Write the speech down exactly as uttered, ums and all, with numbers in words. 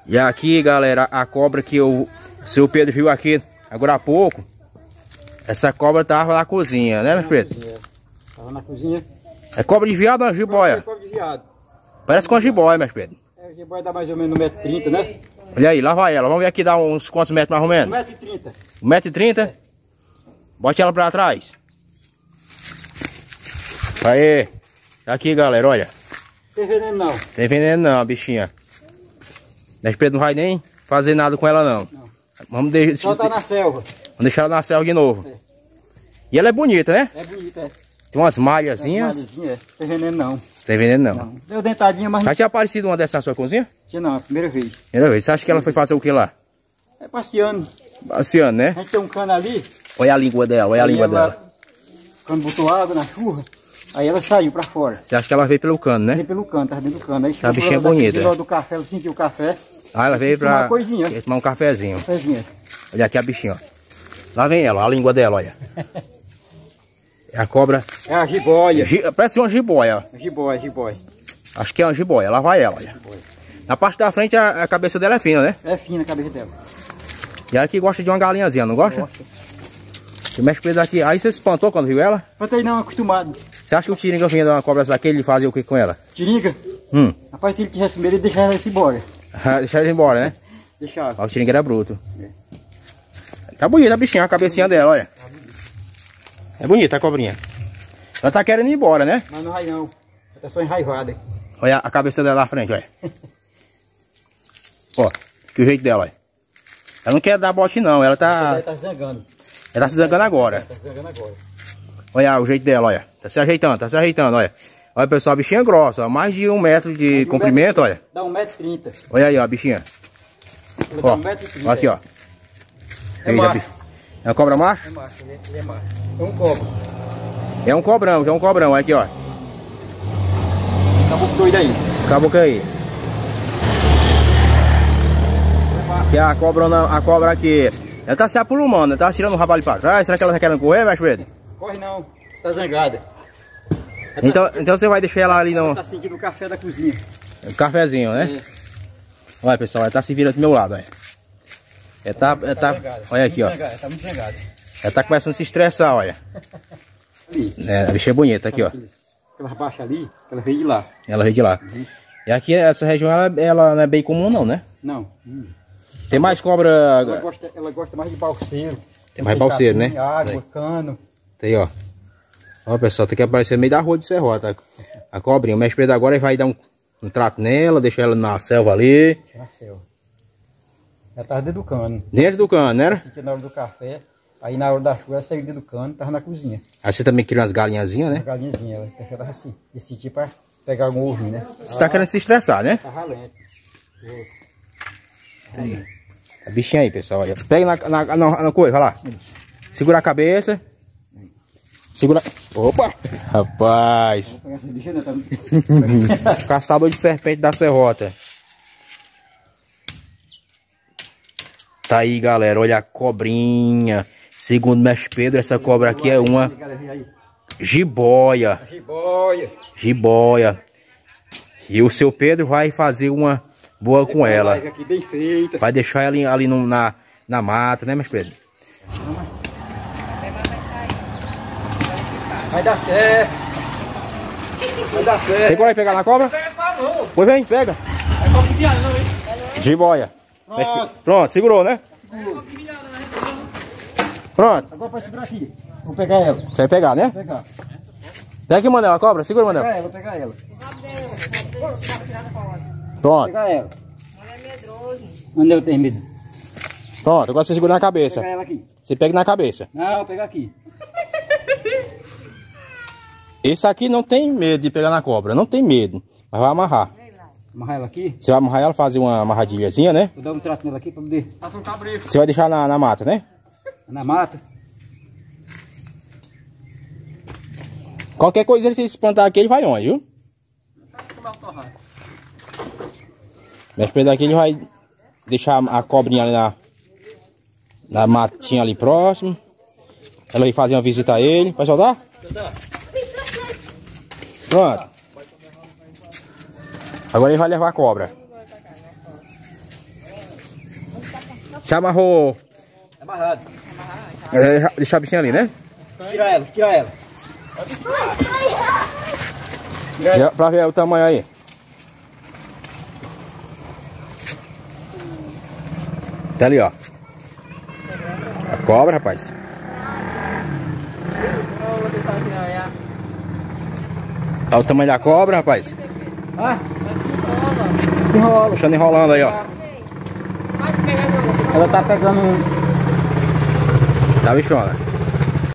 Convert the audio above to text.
E aqui, galera, a cobra que o seu Pedro viu aqui agora há pouco. Essa cobra tava na cozinha, né, meu Pedro? Tava na cozinha. É cobra de viado ou uma jiboia? É cobra de viado. Parece com uma jiboia, meu Pedro. É, a jiboia dá mais ou menos um metro e trinta, né? Olha aí, lá vai ela. Vamos ver aqui dar uns quantos metros mais ou menos? um metro e trinta. um metro e trinta? Bote ela pra trás. Aí. Aqui, galera, olha. Tem veneno não. Tem veneno não, bichinha. Meu Pedro não vai nem fazer nada com ela não. Não. Vamos deixar. Só tá na selva. Vamos deixar ela na selva de novo. É. E ela é bonita, né? É bonita, é. Tem umas malhazinhas. É. Tem veneno não. Tem veneno não. Não. Deu dentadinha, mas Já não tinha aparecido uma dessa na sua cozinha? tinha não. É a primeira vez. Primeira vez. Você acha que ela foi fazer o que lá? É passeando. Passeando, né? A gente tem um cano ali. Olha a língua dela, olha a língua ela, dela. Quando botou água na chuva, aí ela saiu pra fora. Você acha que ela veio pelo cano, né? Veio pelo cano, tava dentro do cano. Aí A bichinha é ela bonita. daqui, do café, ela sentiu o café. Ah, ela veio pra Uma coisinha. queria tomar um cafezinho. Cafézinha. Olha aqui a bichinha, ó. Lá vem ela, ó, a língua dela, olha. É a cobra. É a jiboia. Gi- Parece uma jiboia, ó. Jiboia, jiboia. Acho que é uma jiboia. Lá vai ela, olha. Na parte da frente a, a cabeça dela é fina, né? É fina a cabeça dela. E ela que gosta de uma galinhazinha, não gosta? Gosta. O mexe Pedro aqui. Aí você se espantou quando viu ela? Espantei não, acostumado. Você acha que o Tiringa vinha de uma cobra dessa aqui, ele fazia o que com ela? Tiringa? Hum. Rapaz, se ele tivesse medo, ele deixava ela se embora. Deixa ela embora, né? Deixava. Ó, o Tiringa era bruto. Tá bonita a bichinha, a cabecinha dela, olha. É bonita a cobrinha. Ela tá querendo ir embora, né? Mas não vai não. Ela tá só enraivada. Olha a cabeça dela na frente, olha. Ó, que o jeito dela, olha. Ela não quer dar bote não, ela tá... Ela tá se zangando. Ela tá se zangando agora. Tá se zangando agora. Olha o jeito dela, olha. Tá se ajeitando, tá se ajeitando, olha. Olha, pessoal, a bichinha é grossa, ó. Mais de um metro de comprimento, olha. Dá um metro e trinta. Olha aí, ó, a bichinha. Ela dá Ó, um metro e trinta. ó aqui, ó. É Veja, macho. bi- É uma cobra macho? É macho, ele é, ele é macho. É um cobra. É um cobrão, é um cobrão, aqui, ó. Tá muito doido aí. Acabou que aí. Que a cobra, a cobra aqui. Ela tá se apulumando, tá tirando o rabo ali pra trás. Será que ela tá querendo correr, mexe Pedro? Corre não. Tá zangada. Ela Então, tá, então você vai deixar ela ali no tá sentindo o café da cozinha. cafezinho, né? É. Olha, pessoal, ela tá se virando do meu lado, olha. Ela tá, ela tá, zangada. olha aqui, ó. Muito zangada, tá muito zangada. Ela tá começando a se estressar, olha. Ali. É, a bicha é bonita, aqui, ó. Aquela baixa ali, ela veio de lá. Ela veio de lá. E aqui, essa região, ela, ela não é bem comum, não, né? Não. Hum. Tem mais cobra. Ela gosta, ela gosta mais de balseiro. Tem mais balseiro, né? Água, Aí. cano. Tem, ó. Ó, pessoal, tem que aparecer no meio da rua de serrota. A cobrinha. O mestre Pedro agora vai dar um, um trato nela, deixa ela na selva ali. Na selva. Ela tava dentro do cano. Dentro do cano, né? Sentia na hora do café. Aí na hora da chuva ela saiu dentro do cano, tava na cozinha. Aí você também cria umas galinhazinhas, Uma né? galinhazinha, ela tava assim. Esse tipo pra pegar algum ovinho, né? Você tá querendo se estressar, né? Tá ralento. A bichinha aí, pessoal, olha. Pega na, na, na, na coisa, vai lá. Segura a cabeça. Segura. Opa! Rapaz. Essa bicha né, tá... Caçador de serpente da serrota. Tá aí, galera. Olha a cobrinha. Segundo o mestre Pedro, essa cobra aqui é uma jiboia. Jiboia. Jiboia. E o seu Pedro vai fazer uma boa com ela. Aqui bem feita. Vai deixar ela ali, ali no, na, na mata, né, mestre Pedro? Vai dar certo. Vai dar certo. Tem coragem de pegar na cobra? Pois vem, pega. Jiboia. Pronto. Pronto, segurou, né? Pronto. Agora pode segurar aqui. Vou pegar ela. Vou Você vai pegar, né? pegar. Pega aqui, Manel, a cobra. Segura, Vou Manel. pegar ela, vou pegar ela. Vou Pronto, pegar ela. Mandel tem medo. pronto. Agora você segura na Vou cabeça. pegar ela aqui. Você pega na cabeça. Não, vou pegar aqui. Esse aqui não tem medo de pegar na cobra. Não tem medo. Mas vai amarrar. Amarrar ela aqui. Você vai amarrar ela, fazer uma amarradilhazinha, né? Vou dar um trato nela aqui pra poder. Passa um cabreiro. Você vai deixar na, na mata, né? Na mata. Qualquer coisa, se você espantar aqui, ele vai onde, viu? Mestre Pedro aqui, ele vai deixar a cobrinha ali na, na matinha ali próximo. Ela vai fazer uma visita a ele. Vai soltar? Pronto. Agora ele vai levar a cobra. Se amarrou. É amarrado. É, deixar a bichinha ali, né? Tira ela, tira ela. Tira ela. Pra ver o tamanho aí. Tá ali, ó. A cobra, rapaz. Olha o tamanho da cobra, rapaz. Ah, se enrola. Deixando enrolando aí, ó. Ela tá pegando um. Tá bichona.